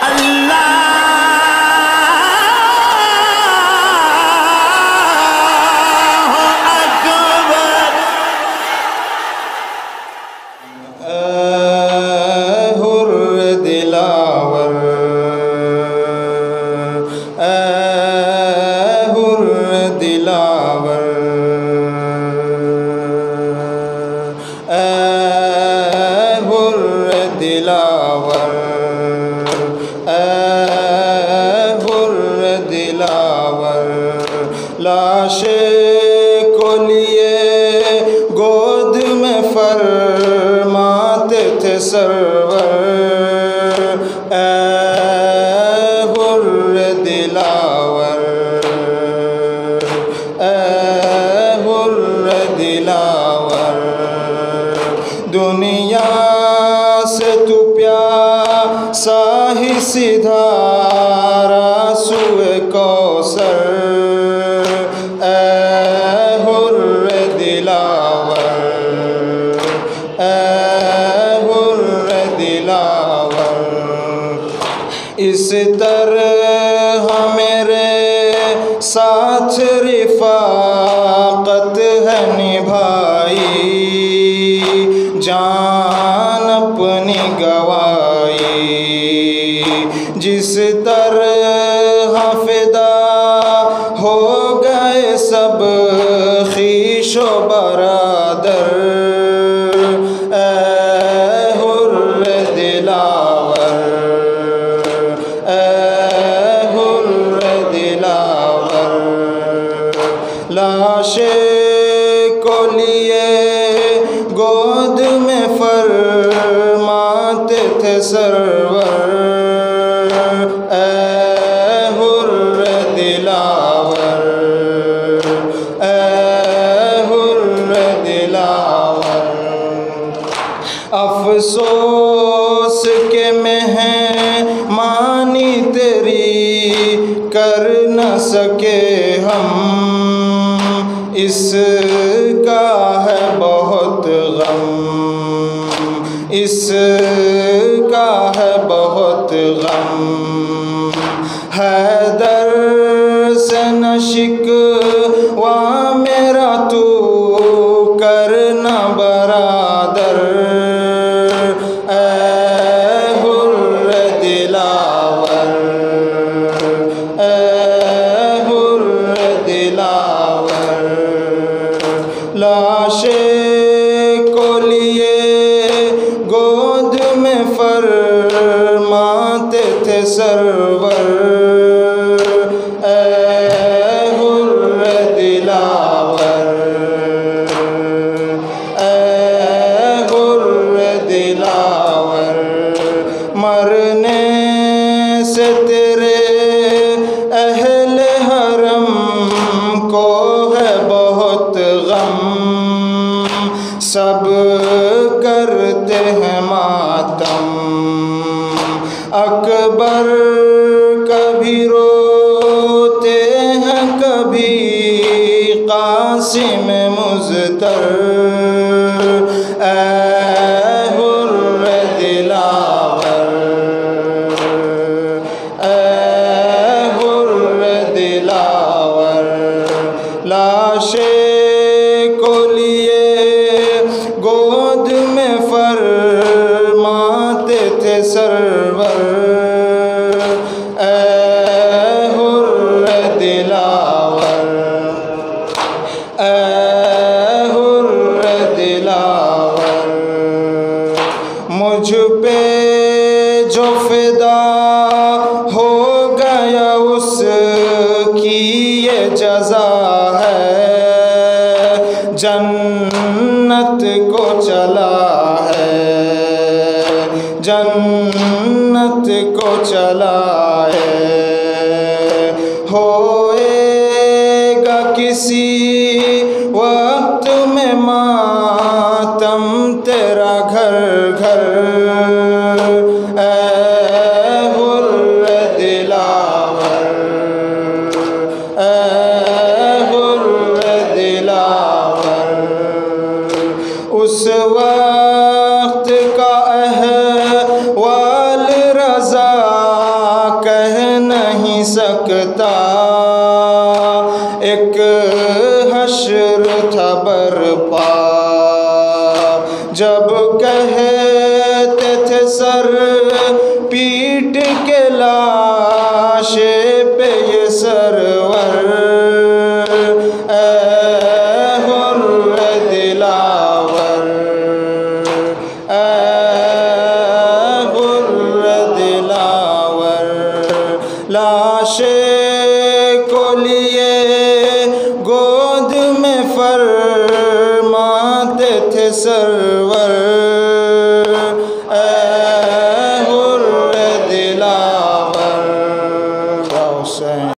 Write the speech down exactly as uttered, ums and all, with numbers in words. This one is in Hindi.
लाशे को लिए गोद में फरमाते थे सरवर, ऐ हुर्र दिलावर, ऐ हुर्र दिलावर। दुनिया से तू प्यासा ही सीधा रासुए कौसर, इस तरह मेरे साथ रिफ़ाक़त है निभाई, जान अपनी गवाई। जिस तरह फ़िदा हो गए सब ख़ीशो बरादर, लाशे को लिए गोद में फरमाते थे सरवर, ऐ हुर्र दिलावर, ऐ हुर्र दिलावर। अफसोस के मेहमानी तेरी कर न सके हम, इसका है बहुत गम, इसका है बहुत गम। हैदर से न शिकवा मेरा तू करना बरादर, ऐ हुर्र दिलावर, ऐ हुर्र दिलावर। लाशे को लिए गोद में फरमाते थे सरवर, ऐ हुर्र दिलावर, ऐ हुर्र दिलावर। मरने से तेरे अहले हरम को है बहुत गम, सब करते हैं मातम। अकबर कभी रोते हैं कभी कासिम मुज़्तर, ऐ हुर्र दिलावर, ऐ हुर्र दिलावर। लाशे को लिए गोद में फरमाते थे सरवर, ऐ हुर्र दिलावर, ऐ हुर्र दिलावर। मुझ पे जो फ़िदा हो गया उसकी ये जज़ा है, जन्नत को चला है, जन्नत को चला है। होएगा किसी वक्त में मातम तेरा घर घर, ऐ हुर्र दिलावर, ऐ हुर्र दिलावर। उस वक्त का अहवाल रज़ा जब कहते थे सर पीट के लाशे पे ये सरवर, ऐ हुर्र दिलावर, ऐ हुर्र दिलावर। लाशे को लिए गोद में फरमाते थे सर